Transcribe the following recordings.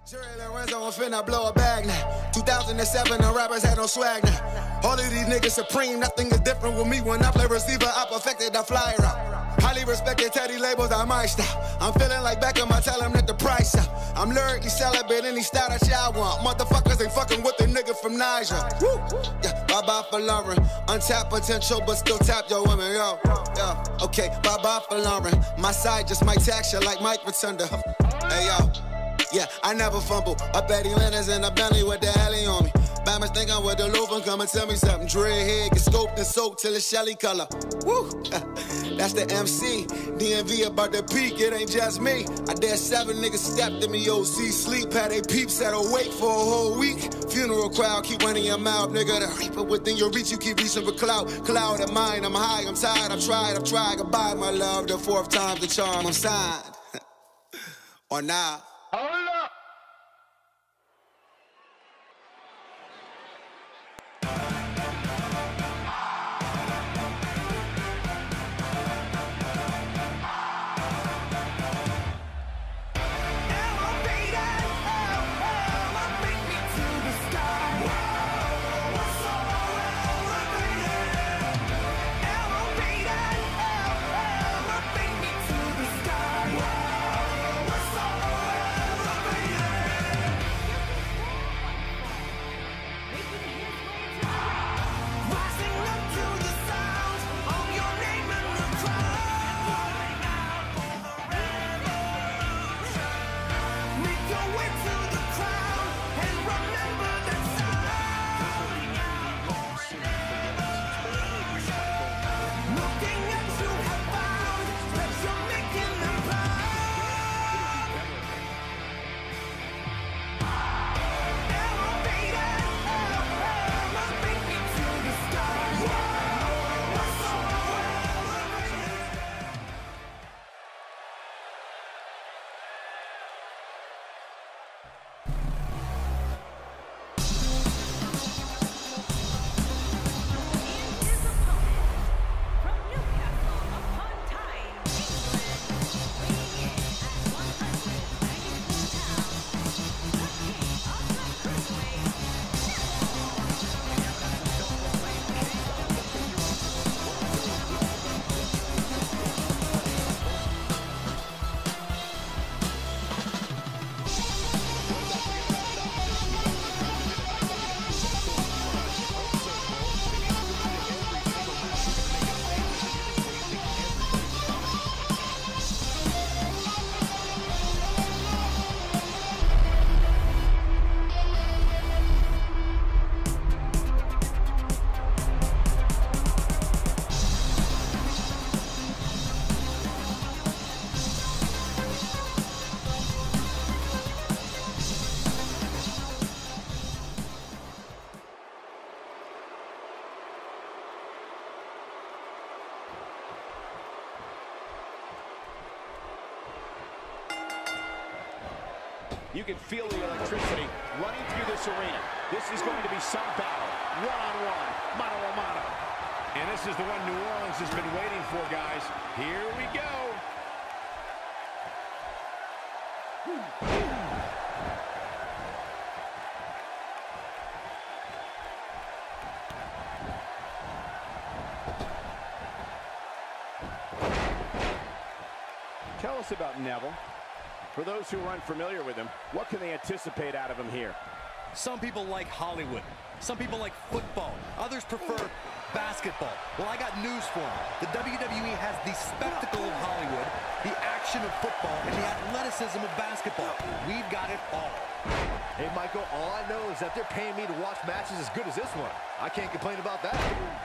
I'm finna blow a bag now. 2007, the rappers had no swag now. All of these niggas supreme, nothing is different with me. When I play receiver, I perfected the fly route. Highly respected Teddy labels, I might stop. I'm feeling like Beckham, I tell him that the price up. I'm lyrically celibate, any style that y'all want. Motherfuckers ain't fucking with the nigga from Niger. Woo! Yeah, bye-bye for Lauren. Untapped potential, but still tap your women, yo. Yeah, okay, bye-bye for Lauren. My side just might tax you like Mike Rotunda. Hey, yo. Yeah, I never fumble. Up at Atlanta's in a Bentley with the heli on me. Bammers think I'm with the loaf, come and tell me something. Dreadhead get scoped and soaked till it's Shelly color. Woo! That's the MC. DMV about to peak, it ain't just me. I dare 7 niggas stepped in me, OC sleep. Had they peeps at awake for a whole week. Funeral crowd, keep running your mouth, nigga. The reaper within your reach, you keep reaching for clout. Cloud of mine, I'm high, I'm tired, I've tried. Goodbye, my love, the 4th time's the charm. I'm signed. Or not. Hold up! You can feel the electricity running through this arena. This is going to be some battle. One-on-one, mano-a-mano. And this is the one New Orleans has been waiting for, guys. Here we go. Tell us about Neville. For those who are unfamiliar with him, what can they anticipate out of him here? Some people like Hollywood. Some people like football. Others prefer basketball. Well, I got news for them. The WWE has the spectacle of Hollywood, the action of football, and the athleticism of basketball. We've got it all. Hey, Michael, all I know is that they're paying me to watch matches as good as this one. I can't complain about that.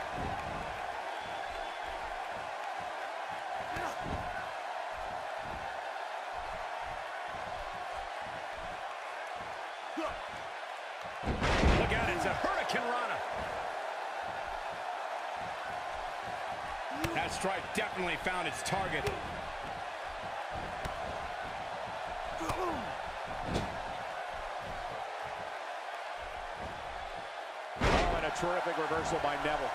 Look out, it's a Hurricane Rana. That strike definitely found its target. Oh, and a terrific reversal by Neville.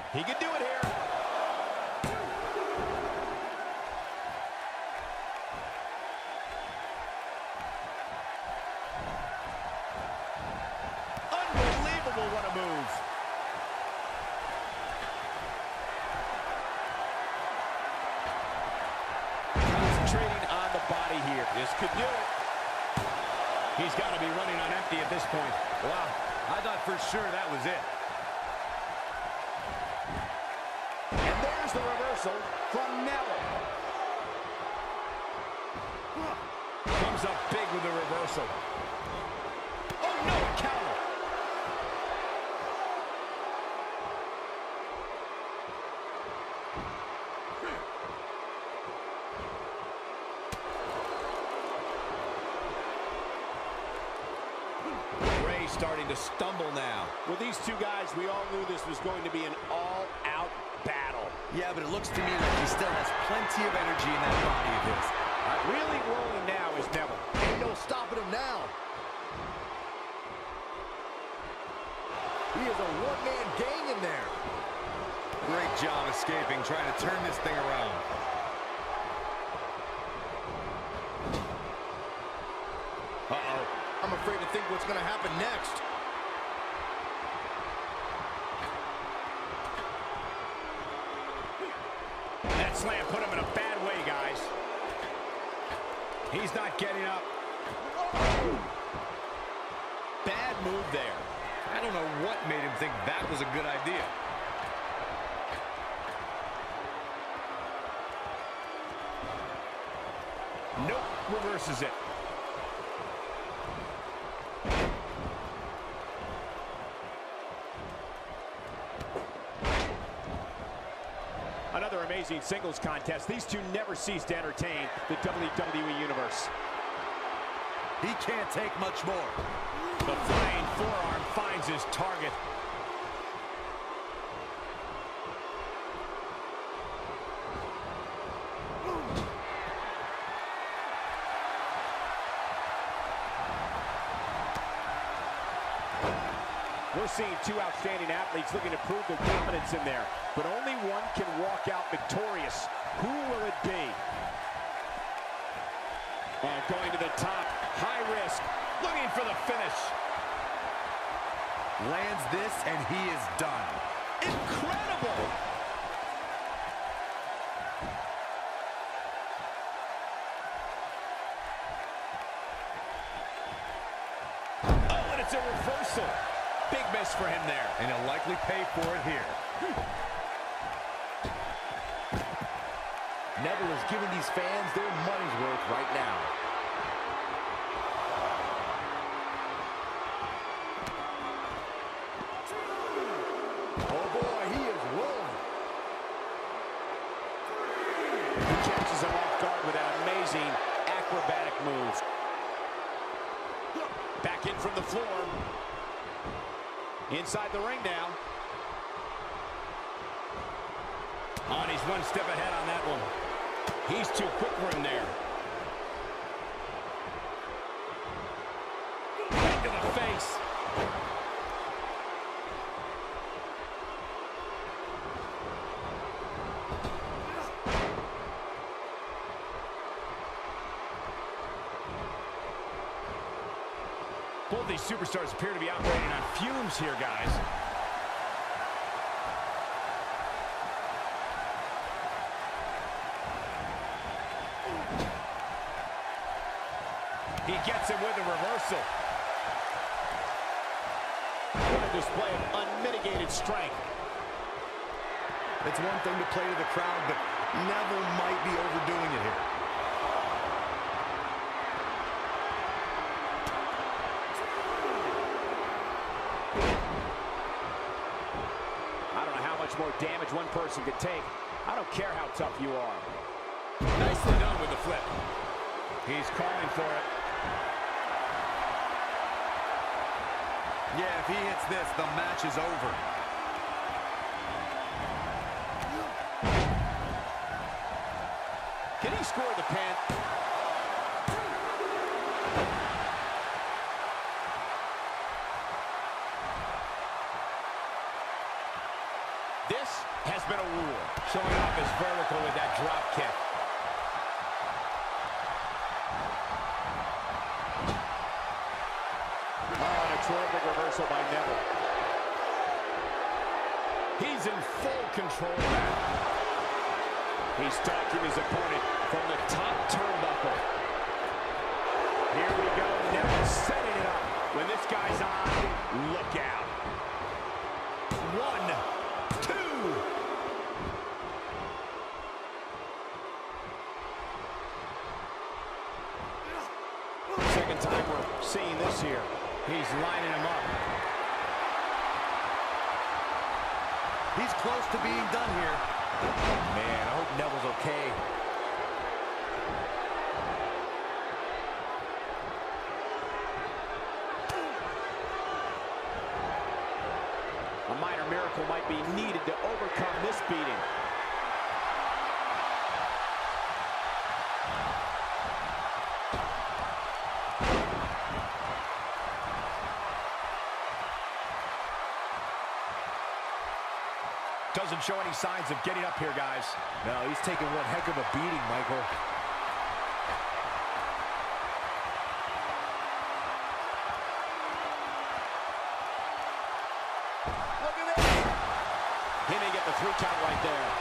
He can do it here. Unbelievable, what a move. Concentrating on the body here. This could do it. He's got to be running on empty at this point. Wow, I thought for sure that was it. And there's the reversal from Neville. Comes up big with the reversal. Oh, no, a counter. Starting to stumble now. With these two guys, we all knew this was going to be an all-out battle. Yeah, but it looks to me like he still has plenty of energy in that body of his. Really rolling now is Neville. Ain't no stopping him now. He is a one-man gang in there. Great job escaping, trying to turn this thing around. Uh-oh. I'm afraid to think what's going to happen next. That slam put him in a bad way, guys. He's not getting up. Bad move there. I don't know what made him think that was a good idea. Nope, reverses it. Another amazing singles contest. These two never cease to entertain the WWE Universe. He can't take much more. The flying forearm finds his target. We're seeing two outstanding athletes looking to prove their dominance in there, but only one can walk out victorious. Who will it be? Oh, going to the top, high risk, looking for the finish. Lands this, and he is done. Incredible! Oh, and it's a reversal. Big miss for him there. And he'll likely pay for it here. Neville is giving these fans their money's worth right now. Oh boy, he is rolling. He catches him off guard with that amazing acrobatic move. Back in from the floor. Inside the ring now. Oh, and he's one step ahead on that one. He's too quick for him there. Right to the face. Both these superstars appear to be operating on fumes here, guys. He gets him with a reversal. What a display of unmitigated strength. It's one thing to play to the crowd, but Neville might be overdoing it here. More damage one person could take. I don't care how tough you are. Nicely done with the flip. He's calling for it. Yeah, if he hits this, the match is over. Can he score the pin? This has been a war. Showing off his vertical with that drop kick. Oh, and a terrific reversal by Neville. He's in full control now. He's stalking his opponent from the top turnbuckle. Here we go, Neville setting it up. When this guy's on, look out. 1, 2. Second time we're seeing this here. He's lining him up. He's close to being done here. Man, I hope Neville's okay. A minor miracle might be needed to overcome this beating. Doesn't show any signs of getting up here, guys. No, he's taking one heck of a beating, Michael. Look at this. He may get the 3 count right there.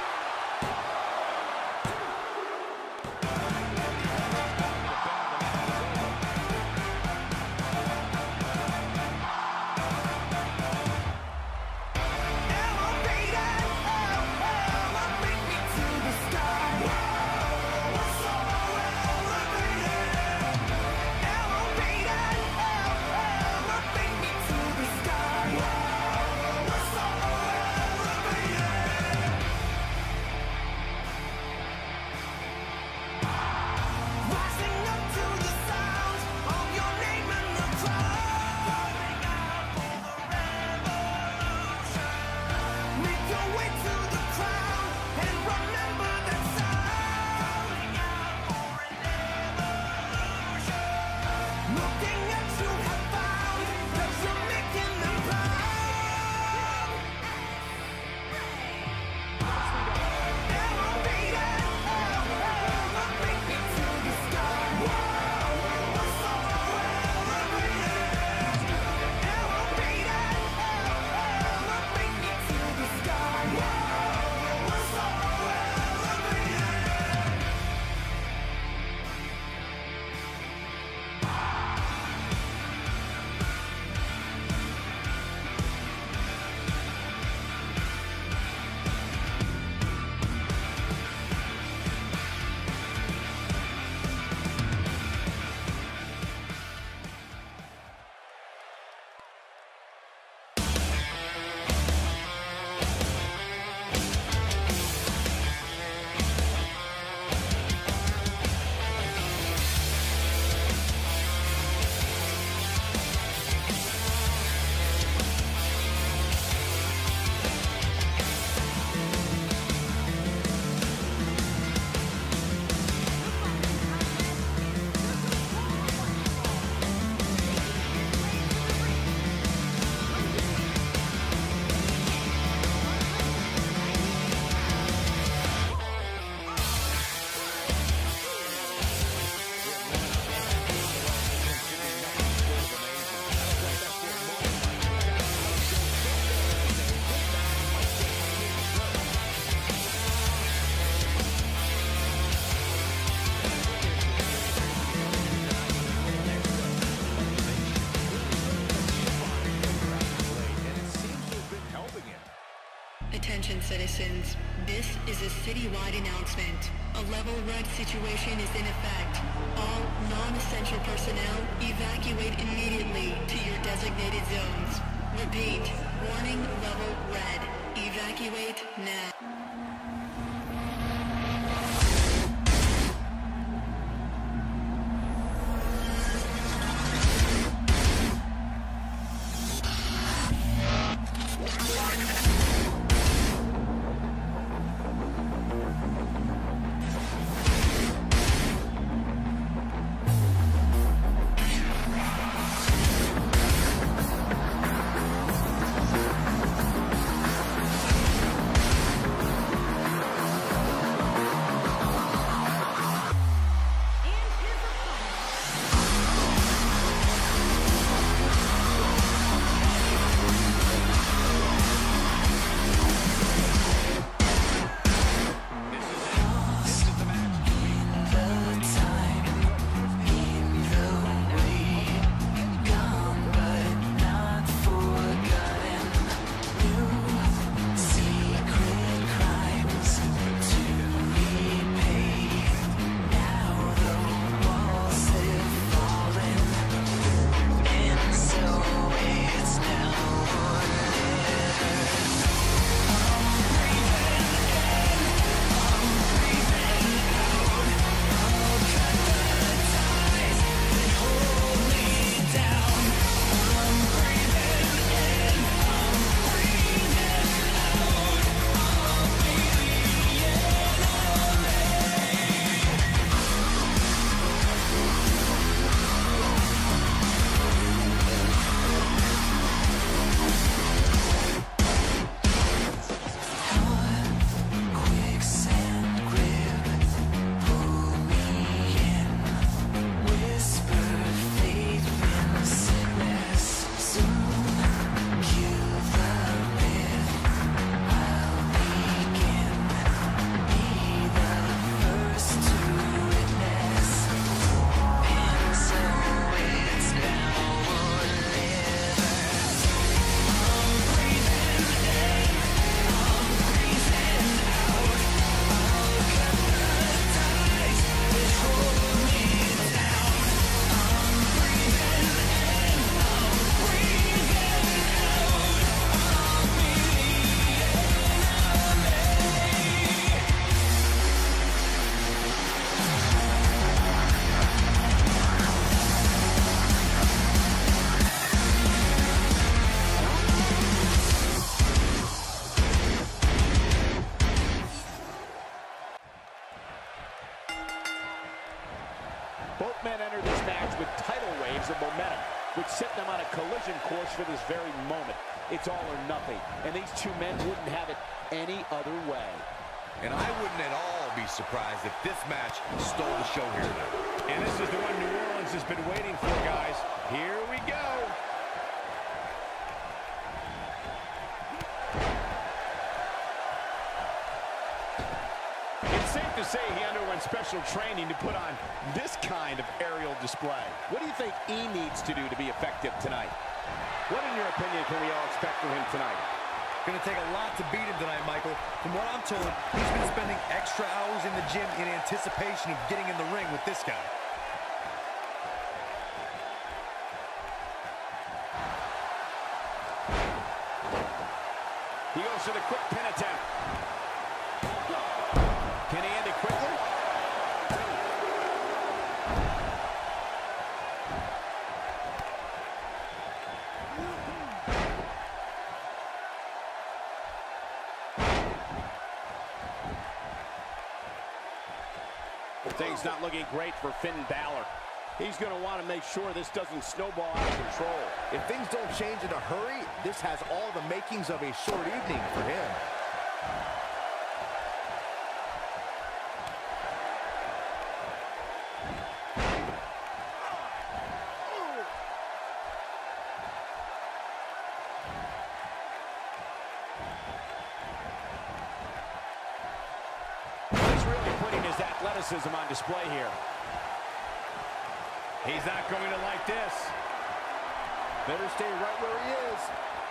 Attention citizens, this is a citywide announcement. A level red situation is in effect. All non-essential personnel evacuate immediately to your designated zones. Repeat, warning level red. Evacuate now. Both men enter this match with tidal waves of momentum, which set them on a collision course for this very moment. It's all or nothing, and these two men wouldn't have it any other way. And I wouldn't at all be surprised if this match stole the show here tonight. And this is the one New Orleans has been waiting for, guys. Here we go. It's safe to say he underwent special training to put on this kind of aerial display. What do you think he needs to do to be effective tonight? What, in your opinion, can we all expect from him tonight? Going to take a lot to beat him tonight, Michael. From what I'm told, he's been spending extra hours in the gym in anticipation of getting in the ring with this guy. He goes for the quick pin attempt. Can he end it quickly? Things not looking great for Finn Balor. He's going to want to make sure this doesn't snowball out of control. If things don't change in a hurry, this has all the makings of a short evening for him. He's really putting his athleticism on display here. He's not going to like this. Better stay right where he is.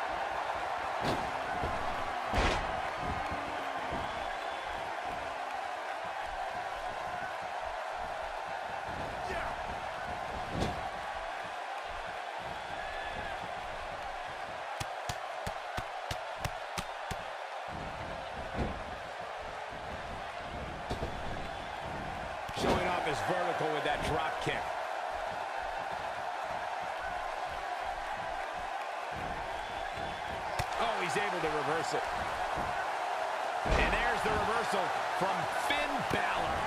Showing off his vertical with that drop kick. Oh, he's able to reverse it. And there's the reversal from Finn Balor.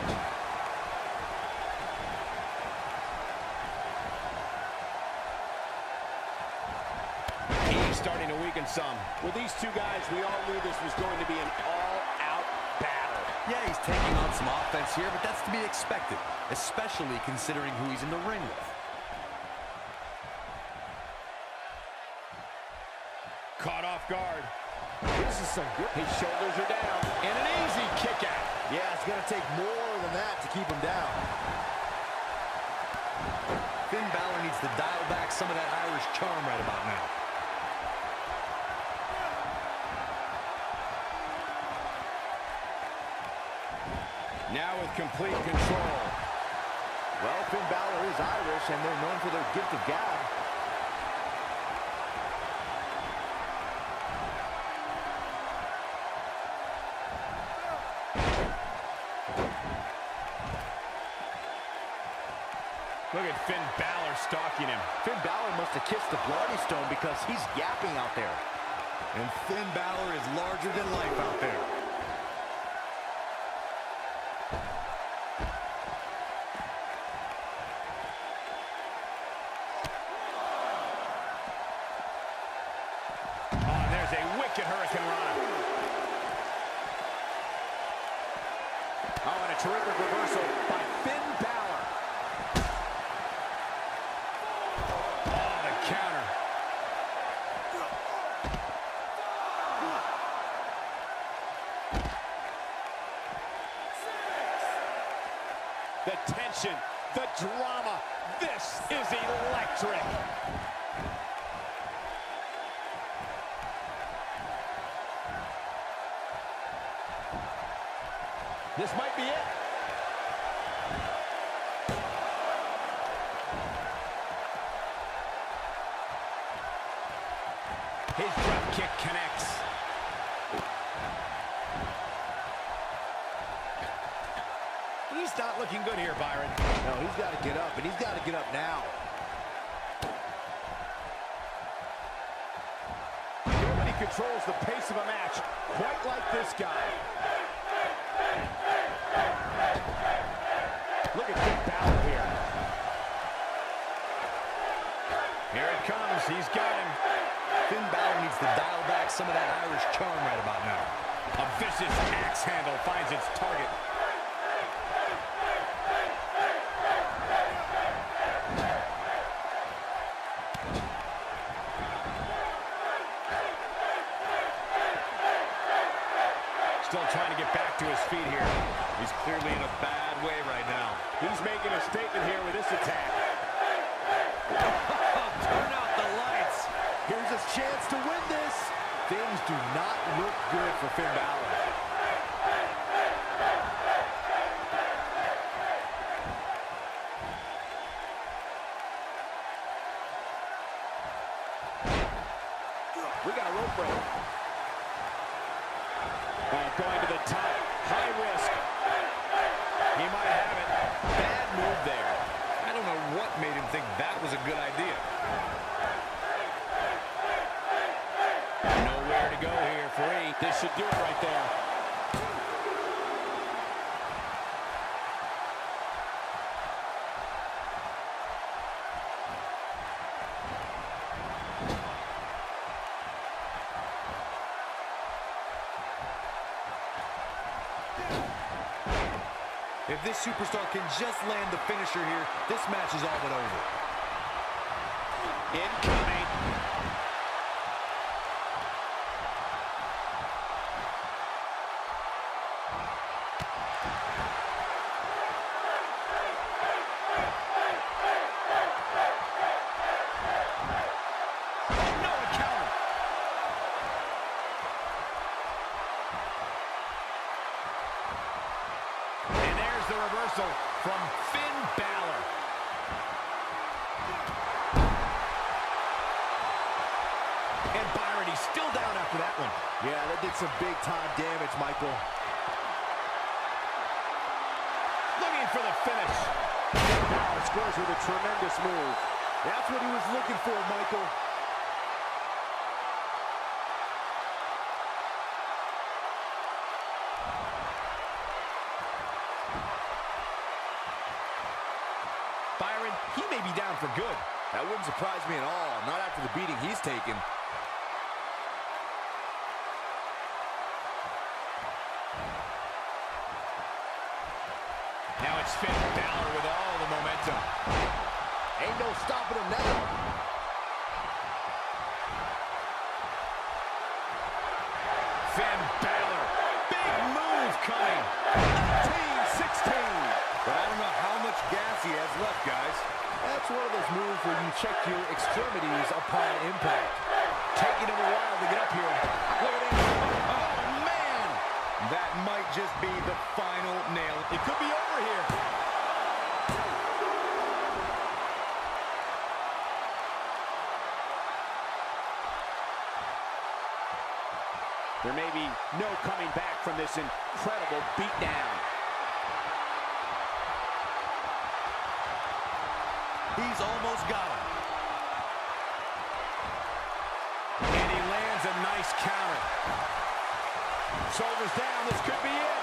He's starting to weaken some. With these two guys, we all knew this was going to be an all-out battle. Yeah, he's taking on some offense here, but that's to be expected, especially considering who he's in the ring with. Caught off guard. This is some good. His shoulders are down. And an easy kick out. Yeah, it's going to take more than that to keep him down. Finn Balor needs to dial back some of that Irish charm right about now. Now with complete control. Well, Finn Balor is Irish, and they're known for their gift of gab. Look at Finn Balor stalking him. Finn Balor must have kissed the Bloody Stone because he's yapping out there. And Finn Balor is larger than life out there. Oh, there's a wicked Hurricane Rana. Oh, and a terrific reversal by Finn Balor. Oh, the counter. The tension, the drama. This is electric. This might be it. His drop kick connects. He's not looking good here, Byron. No, he's got to get up, and he's got to get up now. Nobody controls the pace of a match quite like this guy. Look at Finn Balor here. some of that Irish charm right about now. A vicious axe handle finds its target. Still trying to get back to his feet here. He's clearly in a bad way right now. He's making a statement here with this attack. Turn out the lights. Here's his chance to win this. Things do not look good for Finn Balor. We got a rope break. Going to the top. High risk. He might have it. Bad move there. I don't know what made him think that was a good idea. Nowhere to go here. Free. This should do it right there. If this superstar can just land the finisher here, this match is all but over. Incoming. The reversal from Finn Balor. And Byron, he's still down after that one. Yeah, that did some big-time damage, Michael. Looking for the finish. Balor scores with a tremendous move. That's what he was looking for, Michael. Byron, he may be down for good. That wouldn't surprise me at all, not after the beating he's taken. Now it's Finn Balor with all the momentum. Ain't no stopping him now. Finn Balor. Big move coming. 16. But I don't know how much gas he has left, guys. That's one of those moves where you check your extremities upon impact. Taking him a while to get up here. Look at him. Oh, man. That might just be the final nail. It could be over here. There may be no coming back from this incredible beatdown. He's almost got him. And he lands a nice counter. Shoulders down, this could be it.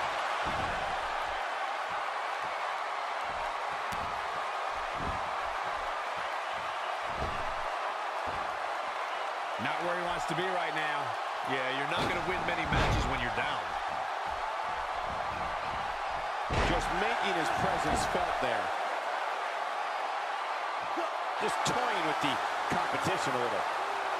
Not where he wants to be right now. Yeah, you're not going to win many matches when you're down. Just making his presence felt there. Just toying with the competition a little.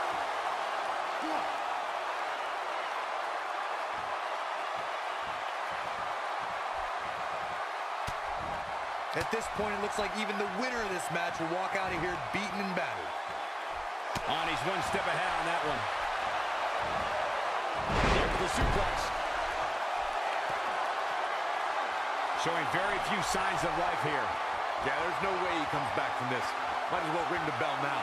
At this point, it looks like even the winner of this match will walk out of here beaten and battered. He's one step ahead on that one. There's the suplex. Showing very few signs of life here. Yeah, there's no way he comes back from this. Might as well ring the bell now.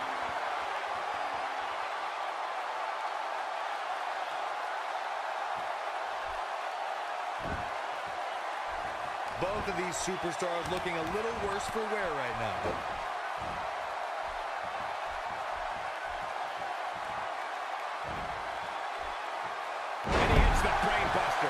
Both of these superstars looking a little worse for wear right now. And he hits the brain buster.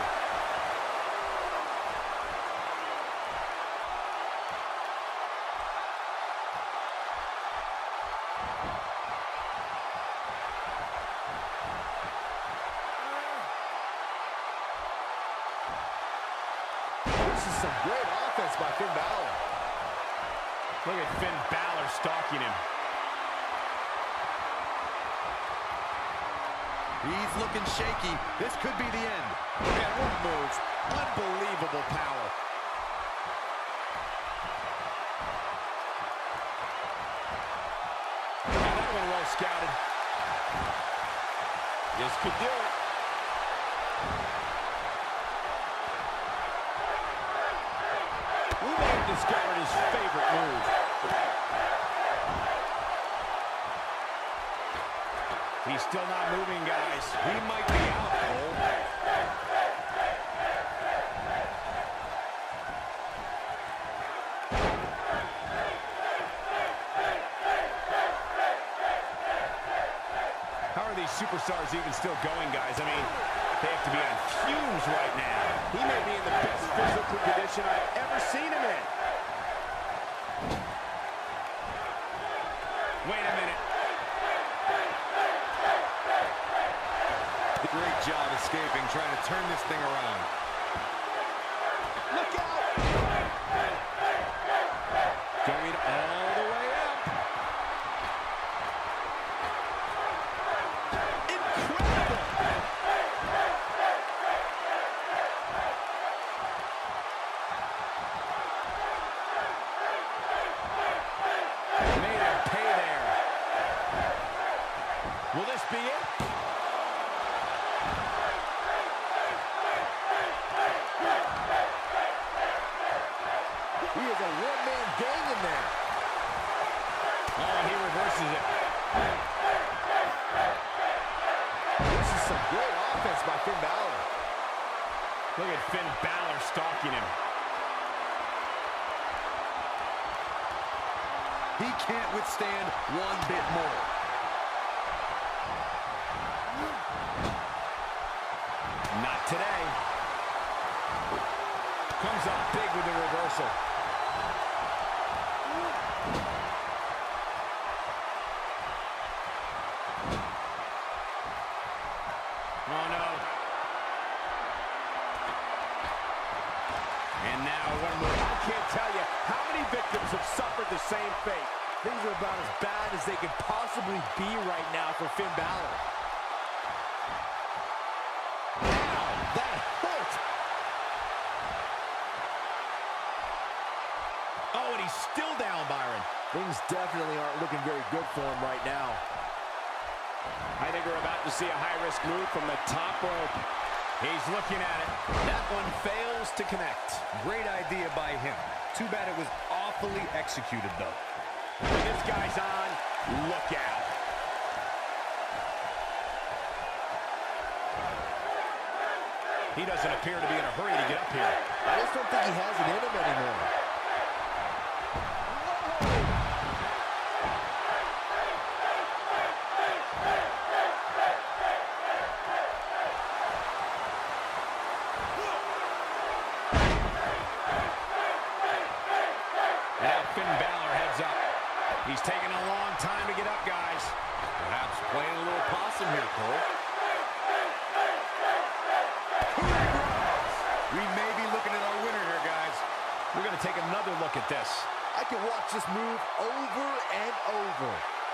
is some great offense by Finn Balor. Look at Finn Balor stalking him. He's looking shaky. This could be the end. Man, what moves. Unbelievable power. That one well scouted. This could do it. We may have discovered his favorite move. He's still not moving, guys. He might be out, Cole. How are these superstars even still going, guys? I mean, they have to be on fumes right now. He may be in the best physical condition I've ever seen him in. Wait a minute. Great job escaping, trying to turn this thing around. Look out! Going all the way up. Incredible! Made him pay there. Will this be it? He is a one-man gang in there. Oh, and he reverses it. This is some great offense by Finn Balor. Look at Finn Balor stalking him. He can't withstand one bit more. Not today. Comes up big with the reversal. Oh, no. And now one more. I can't tell you how many victims have suffered the same fate. Things are about as bad as they could possibly be right now for Finn Balor. Ow, that hurt. Oh, and he's still down, Byron. Things definitely aren't looking very good for him right now. I think we're about to see a high-risk move from the top rope. He's looking at it. That one fails to connect. Great idea by him. Too bad it was awfully executed, though. When this guy's on, look out. He doesn't appear to be in a hurry to get up here. I just don't think he has it in him anymore. Now Finn Balor heads up. He's taking a long time to get up, guys. Perhaps playing a little possum here, Cole. We may be looking at our winner here, guys. We're going to take another look at this. I can watch this move over and over.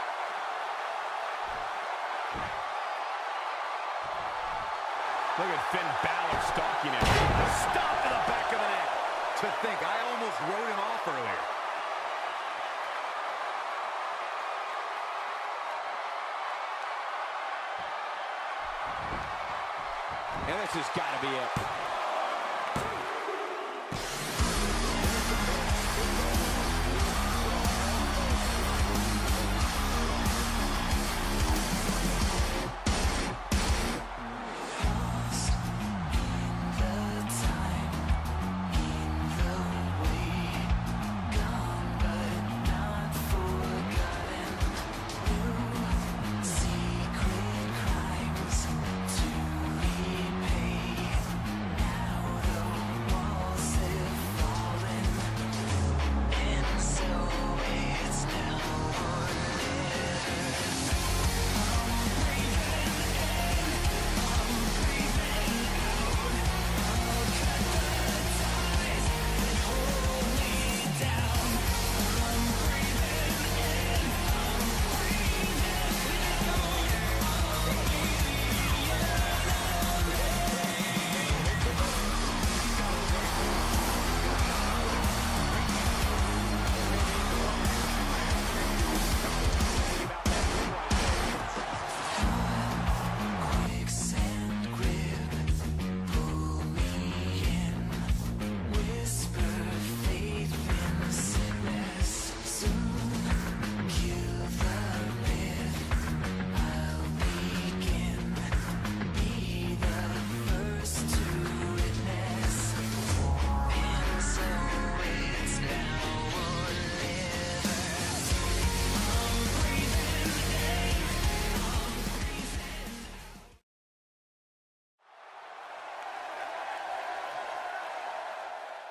Look at Finn Balor stalking him. Stop to the back of the neck. To think, I almost wrote him off earlier. And this has got to be it.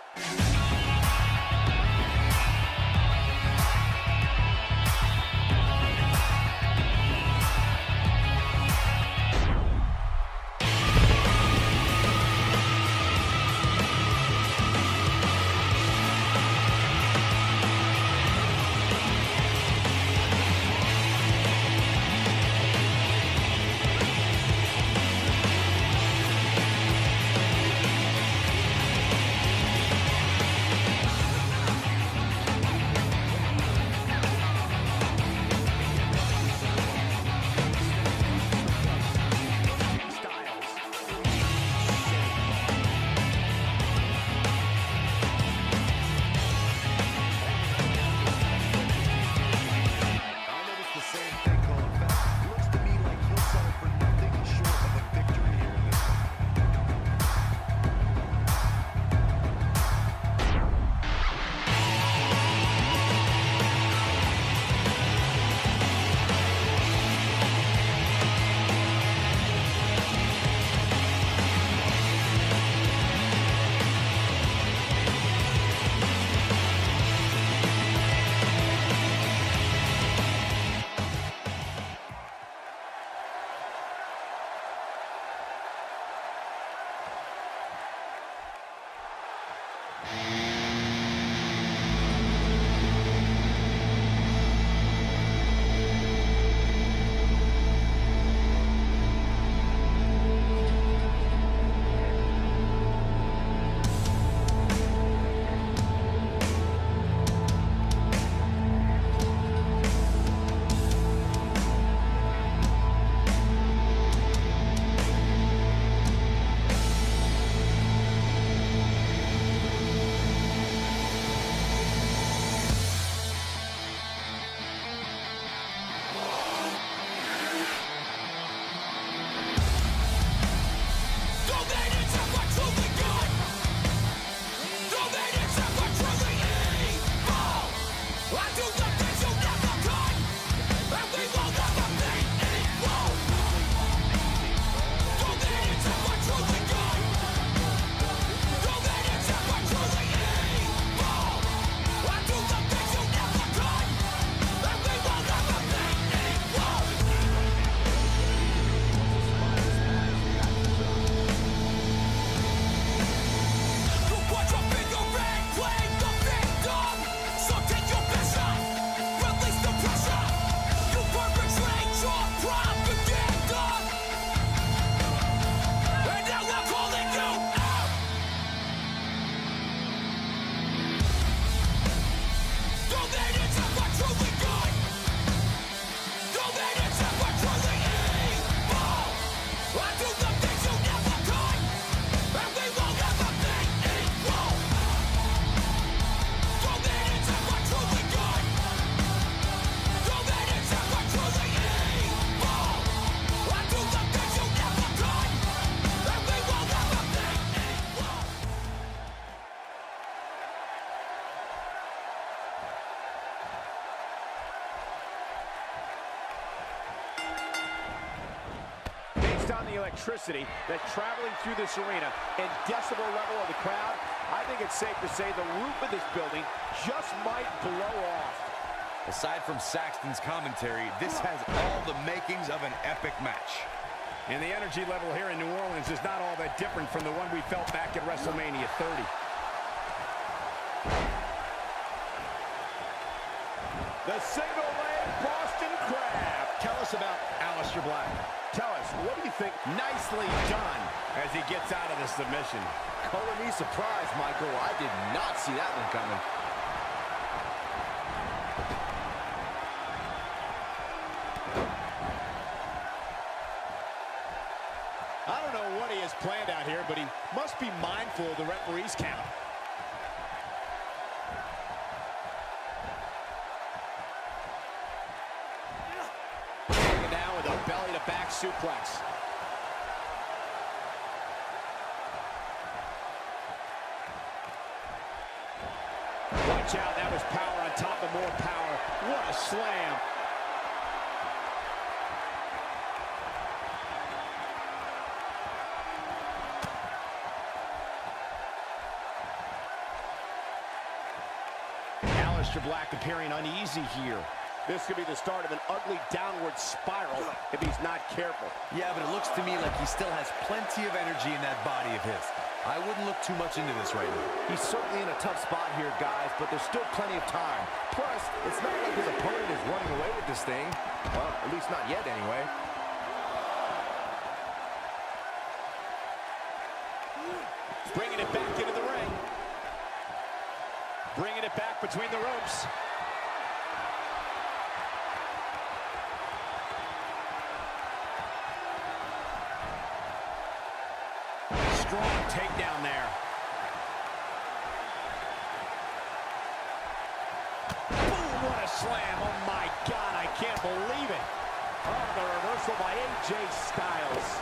On the electricity that's traveling through this arena and decibel level of the crowd, I think it's safe to say the roof of this building just might blow off. Aside from Saxton's commentary, this has all the makings of an epic match. And the energy level here in New Orleans is not all that different from the one we felt back at WrestleMania 30. The single leg Boston Crab. Tell us about Aleister Black. Tell us, what do you think? Nicely done as he gets out of the submission. Color me surprised, Michael. I did not see that one coming. I don't know what he has planned out here, but he must be mindful of the referee's count. Now with a belly-to-back suplex. Watch out, that was power on top of more power. What a slam. Aleister Black appearing uneasy here. This could be the start of an ugly downward spiral if he's not careful. Yeah, but it looks to me like he still has plenty of energy in that body of his. I wouldn't look too much into this right now. He's certainly in a tough spot here, guys, but there's still plenty of time. Plus, it's not like his opponent is running away with this thing. Well, at least not yet, anyway. Bringing it back into the ring. Bringing it back between the ropes. Strong takedown there. Boom, what a slam. Oh my God, I can't believe it. Oh, the reversal by AJ Styles.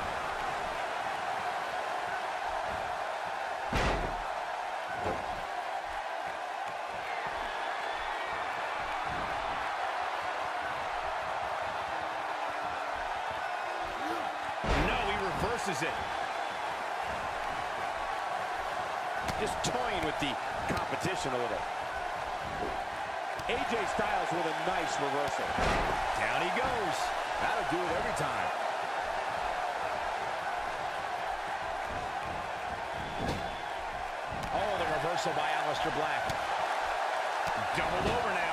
No, he reverses it. Just toying with the competition a little. AJ Styles with a nice reversal. Down he goes. That'll do it every time. Oh, the reversal by Aleister Black. Doubled over now.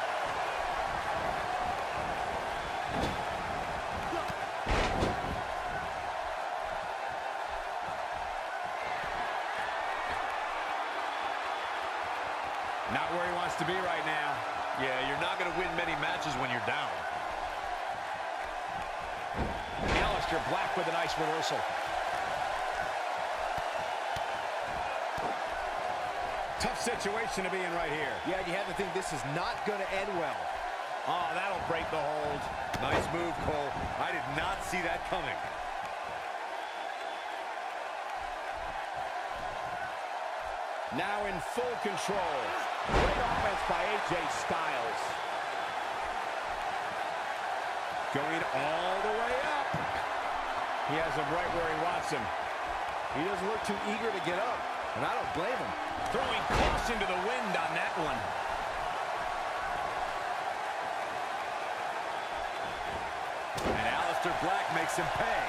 Not where he wants to be right now. Yeah, you're not going to win many matches when you're down. Aleister Black with a nice reversal. Tough situation to be in right here. Yeah, you have to think this is not going to end well. Oh, that'll break the hold. Nice move, Cole. I did not see that coming. Now in full control. Great offense by AJ Styles. Going all the way up. He has him right where he wants him. He doesn't look too eager to get up, and I don't blame him. Throwing caution to the wind on that one. And Aleister Black makes him pay.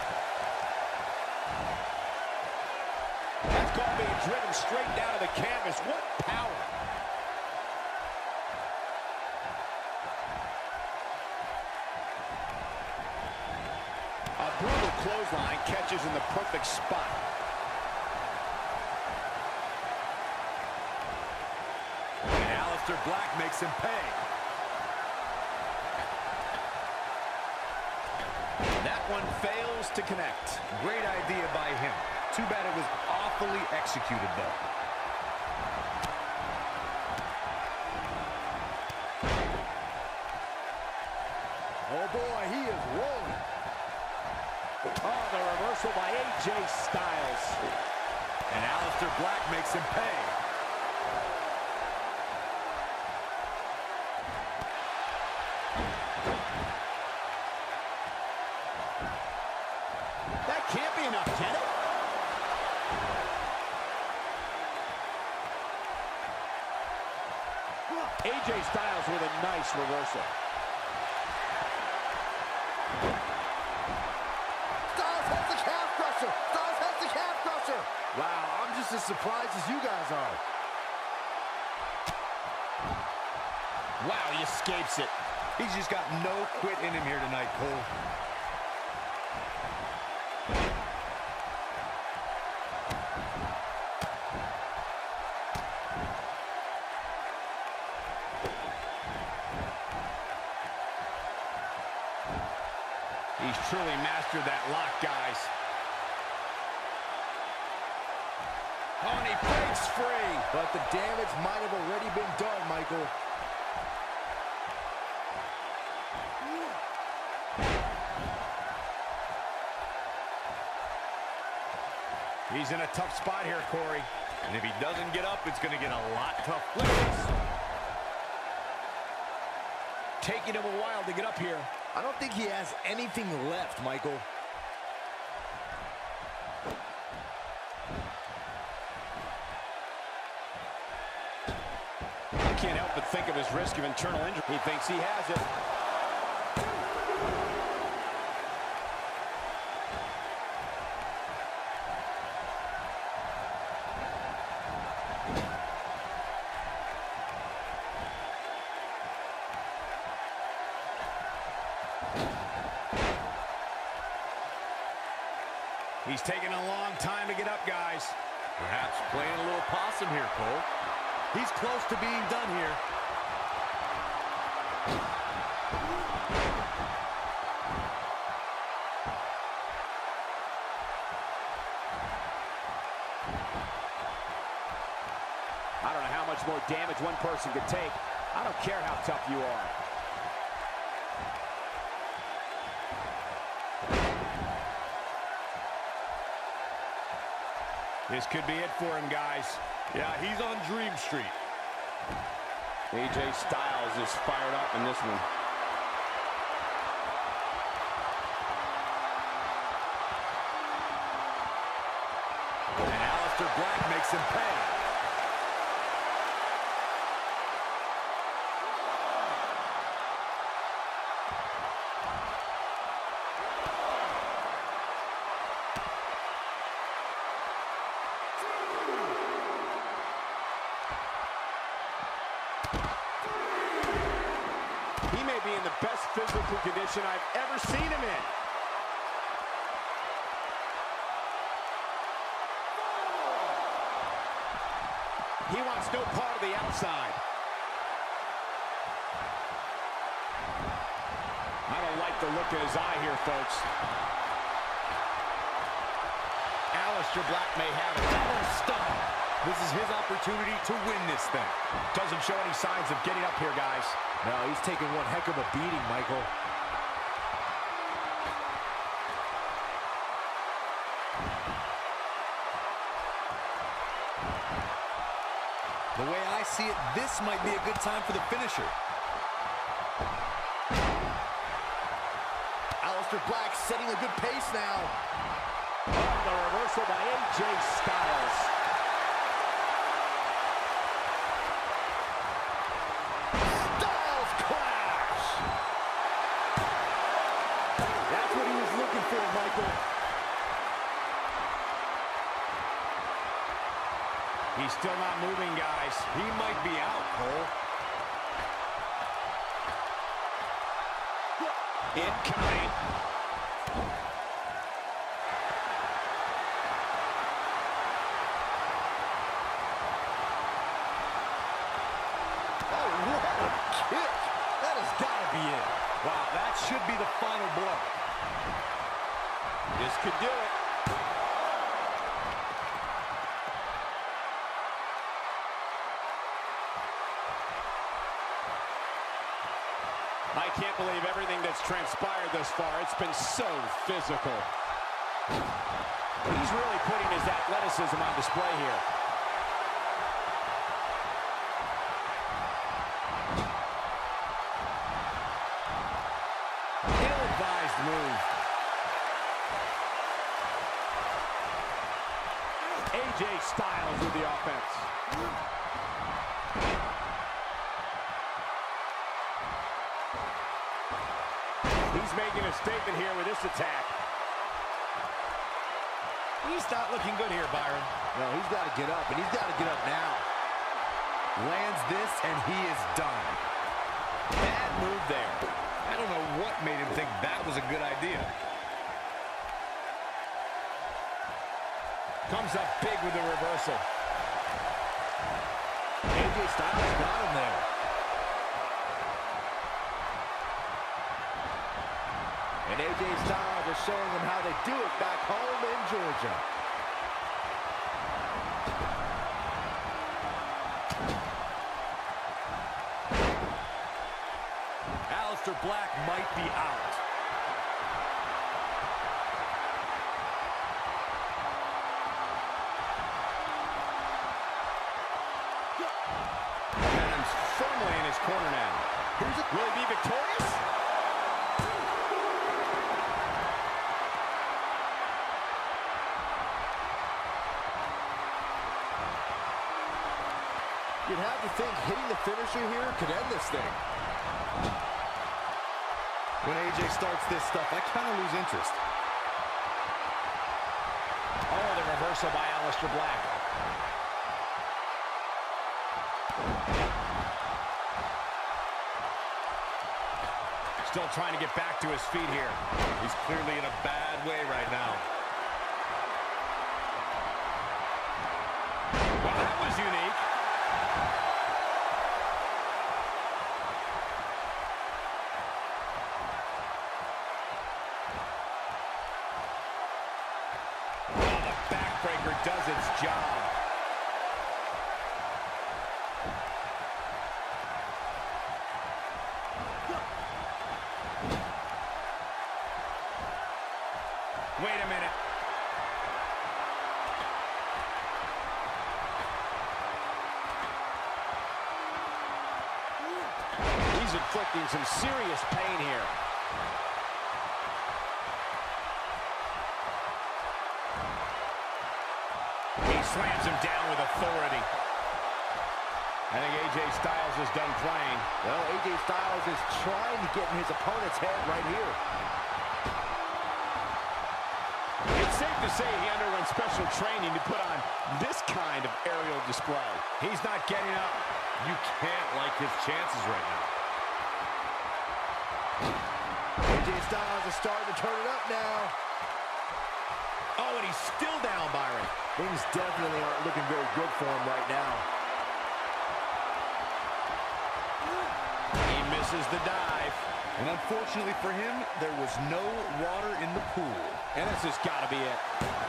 That's called being driven straight down to the canvas. What power. A brutal clothesline catches in the perfect spot. And Aleister Black makes him pay. That one fails to connect. Great idea by him. Too bad it was awfully executed, though. Oh, boy, he is rolling. Oh, the reversal by AJ Styles. And Aleister Black makes him pay. That can't be enough, can it? AJ Styles with a nice reversal. Styles has the calf crusher. Styles has the calf crusher. Wow, I'm just as surprised as you guys are. Wow, he escapes it. He's just got no quit in him here tonight, Cole. He's truly mastered that lock, guys. Oh, and he breaks free. But the damage might have already been done, Michael. He's in a tough spot here, Corey. And if he doesn't get up, it's going to get a lot tougher. Look at this. Taking him a while to get up here. I don't think he has anything left, Michael. Can't help but think of his risk of internal injury. He thinks he has it. He's taking a long time to get up, guys. Perhaps playing a little possum here, Cole. He's close to being done here. I don't know how much more damage one person could take. I don't care how tough you are. This could be it for him, guys. Yeah, he's on Dream Street. AJ Styles is fired up in this one. And Aleister Black makes him pay. In the best physical condition I've ever seen him in. He wants no part of the outside. I don't like the look in his eye here, folks. Aleister Black may have it. Double stomp. This is his opportunity to win this thing. Doesn't show any signs of getting up here, guys. No, he's taking one heck of a beating, Michael. The way I see it, this might be a good time for the finisher. Aleister Black setting a good pace now. Oh, the reversal by AJ Styles. He's still not moving, guys. He might be out, Cole. Incoming. Oh, what a kick. That has got to be it. Wow, that should be the final blow. This could do it. I can't believe everything that's transpired thus far. It's been so physical. He's really putting his athleticism on display here. Ill-advised move. AJ Styles with the offense. He's making a statement here with this attack. He's not looking good here, Byron. No, he's got to get up, and he's got to get up now. Lands this, and he is done. Bad move there. I don't know what made him think that was a good idea. Comes up big with the reversal. AJ Styles got him there. And AJ Styles is showing them how they do it back home in Georgia. Aleister Black might be out. Adams firmly in his corner now. Will he be victorious? You'd have to think hitting the finisher here could end this thing. When AJ starts this stuff, I kind of lose interest. Oh, the reversal by Aleister Black. Still trying to get back to his feet here. He's clearly in a bad way right now. Well, that was unique. Oh, the backbreaker does its job. Wait a minute. He's inflicting some serious pain here. He slams him down with authority. I think AJ Styles is done playing. Well, AJ Styles is trying to get in his opponent's head right here. It's safe to say he underwent special training to put on this kind of aerial display. He's not getting up. You can't like his chances right now. AJ Styles is starting to turn it up now. Oh, and he's still down, Byron. Things definitely aren't looking very good for him right now. He misses the dive. And unfortunately for him, there was no water in the pool. And this has got to be it.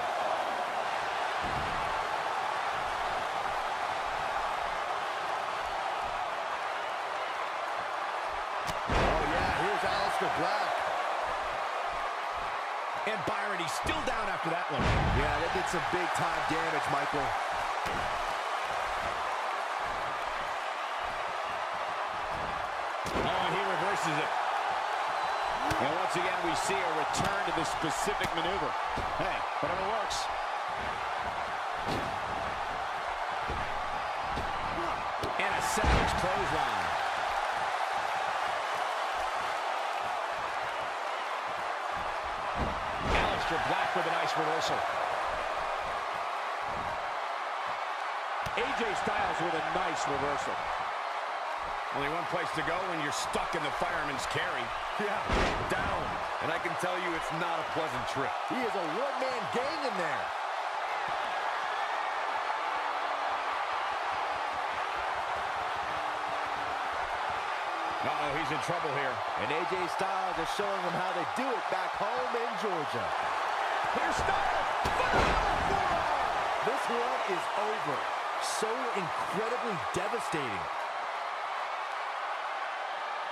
Oh, yeah, here's Aleister Black. And Byron, he's still down after that one. Yeah, that did some big-time damage, Michael. Oh, and he reverses it. And once again, we see a return to this specific maneuver. Hey, whatever works. And a savage clothesline. Aleister Black with a nice reversal. AJ Styles with a nice reversal. Only one place to go when you're stuck in the fireman's carry. Yeah, down. And I can tell you it's not a pleasant trip. He is a one-man gang in there. Uh-oh, he's in trouble here. And AJ Styles is showing him how they do it back home in Georgia. Here's Styles. This one is over. So incredibly devastating.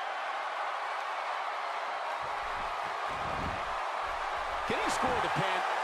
Can he score the pin?